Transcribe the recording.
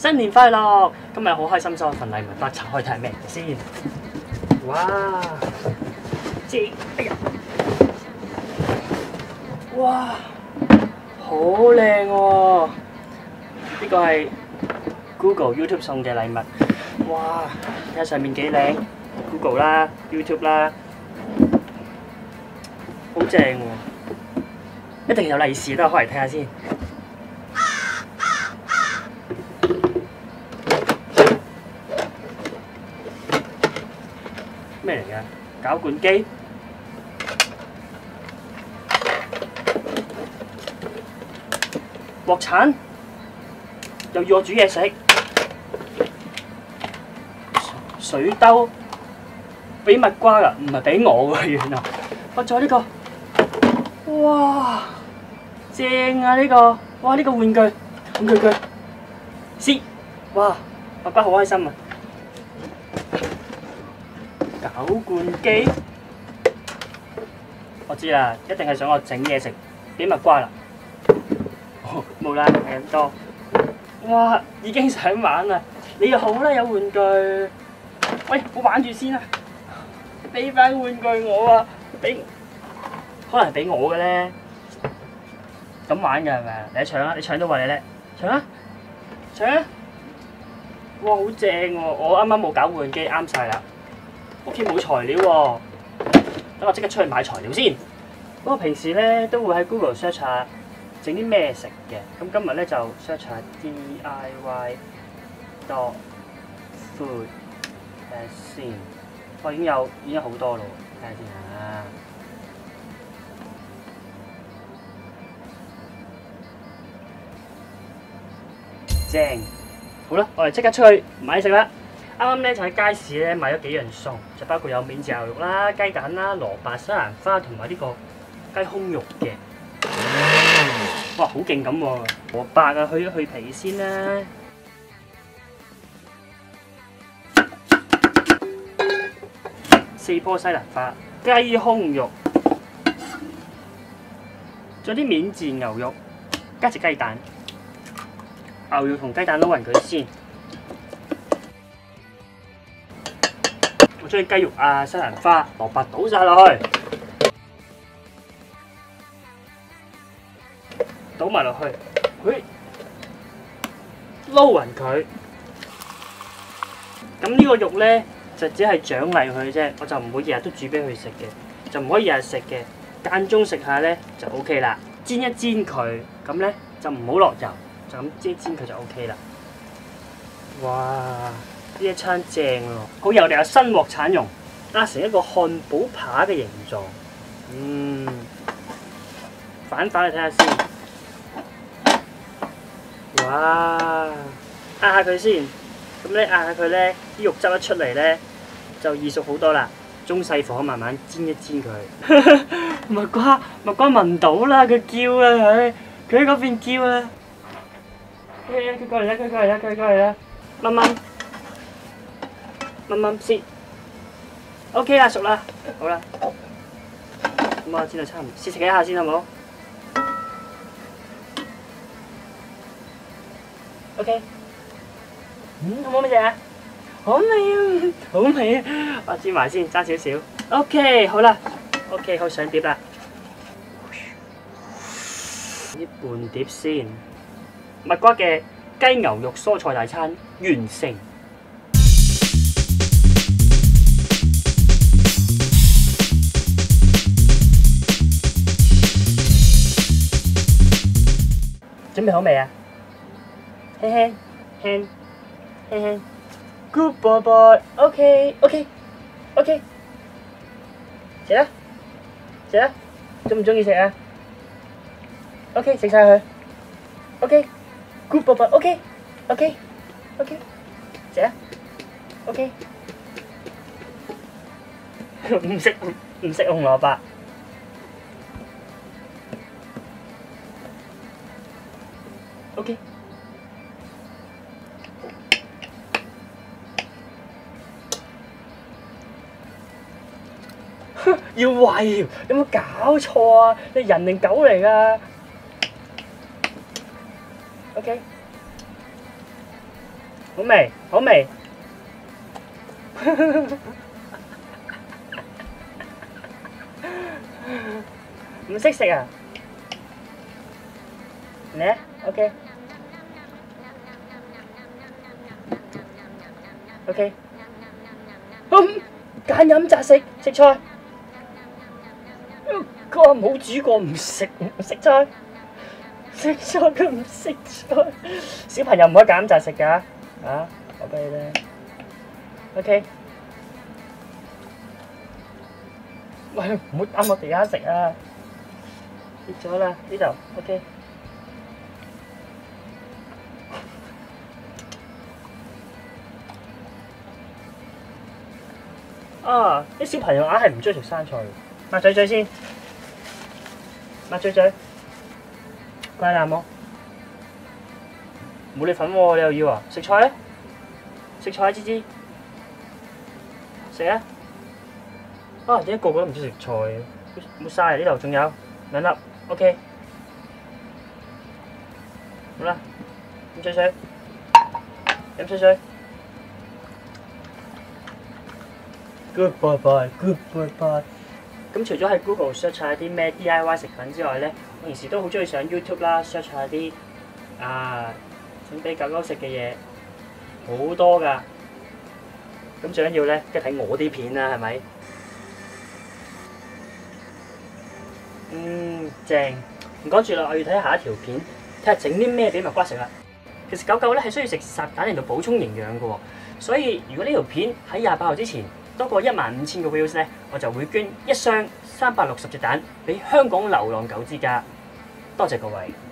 新年快樂！今日好開心收我份禮物，翻拆開睇下咩嚟先。哇！哎呀！哇！好靚喎！呢個係 Google、YouTube 送嘅禮物。哇！睇下上面幾靚 ，Google 啦、YouTube 啦，好正喎！一定有利是啦，開嚟睇下先。咩嚟㗎？攪拌機。鑊鏟，又要我煮嘢食。水兜，俾蜜瓜㗎，唔係俾我㗎原來。我仲有呢個，哇，正啊呢個，哇呢個玩具，先，哇，爸爸好開心啊！攪拌機，我知啦，一定係想我整嘢食，俾蜜瓜啦。冇啦，係咁多。哇，已經想玩啦！你又好啦，有玩具。喂，我玩住先啦。俾翻玩具我啊！可能係俾我嘅咧。咁玩嘅係咪啊？你搶啊！你搶到話你叻，搶啊！搶啊！哇，好正喎！我啱啱冇攪拌機，啱晒啦。屋企冇材料喎，等我即刻出去買材料先。我平時咧都會喺 Google search 下整啲咩食嘅，咁今日咧就 search 下 DIY dog food 睇下先。我已經有好多咯，睇下先啊。正，好啦，我哋即刻出去買食啦。啱啱咧就喺街市咧買咗幾樣餸，就包括有免治牛肉啦、雞蛋啦、蘿蔔、西蘭花同埋呢個雞胸肉嘅。哇，好勁咁喎！蘿蔔啊，去一去皮先啦。4棵西蘭花、雞胸肉，仲有啲免治牛肉，加隻雞蛋。牛肉同雞蛋撈勻佢先。我將雞肉啊、西蘭花、蘿蔔倒晒落去，倒埋落去，撈勻佢。咁呢個肉咧就只係獎勵佢啫，我就唔會日日都煮俾佢食嘅，就唔可以日日食嘅，間中食下咧就 OK 啦。煎一煎佢，咁咧就唔好落油，就咁煎一煎佢就 OK 啦。哇！呢一餐正喎，好有我哋有新鑊鏟用，壓成一個漢堡扒嘅形狀。反你睇下先。哇！壓下佢先，咁咧壓下佢咧，啲肉汁一出嚟咧，就易熟好多啦。中細火慢慢煎一煎佢。蜜瓜聞到啦，佢叫啦佢喺嗰邊叫啦。佢過嚟啦，蚊先。OK 啦，熟啦，好啦。咁我煎到差唔多，試食一下先好冇 ？OK。好唔好味啊？好味啊！好味啊！我煎埋先，爭少少。OK， 好啦。OK， 好上碟啦。啲半碟先。蜜瓜嘅雞牛肉蔬菜大餐完成。準備好未啊？輕輕 ，Good boy，OK， 食啦，中唔中意食啊 ？OK， 食晒佢 ，OK，Good boy，OK， 食啊 ，OK， 唔識紅蘿蔔。OK， 要餵，有冇搞錯啊？你人定狗嚟㗎 ？OK， 好味，好味。唔識食啊？嚟啊 ，OK。OK。揀飲擇食，食菜。佢冇煮過，唔食菜。食菜佢唔食菜。小朋友唔可以揀飲擇食㗎，啊！我俾你聽。OK。喂，唔好擔我地下食啊！跌咗啦，呢度 OK。啊！啲小朋友硬係唔中意食生菜嘅，抹嘴嘴先，抹嘴嘴，乖啦冇，冇你份喎，你又要啊？食菜咧？食菜芝芝，食啊！啊，點解個個都唔中意食菜嘅？冇晒啊！呢度仲有2粒 ，OK。好啦，飲水水，飲水水。Good boy boy，good boy boy。咁除咗喺 Google search 下啲咩 DIY 食品之外咧，我平時都好中意上 YouTube 啦 search 下啲整俾狗狗食嘅嘢，好多㗎。咁最緊要咧，梗係睇我啲片啦，係咪？正。唔講住啦，我要睇下一條片，睇下整啲咩俾蜜瓜食啦。其實狗狗咧係需要食烚蛋嚟到補充營養嘅喎，所以如果呢條片喺28號之前多過15000個 views 咧，我就會捐1箱360隻蛋俾香港流浪狗之家。多謝各位。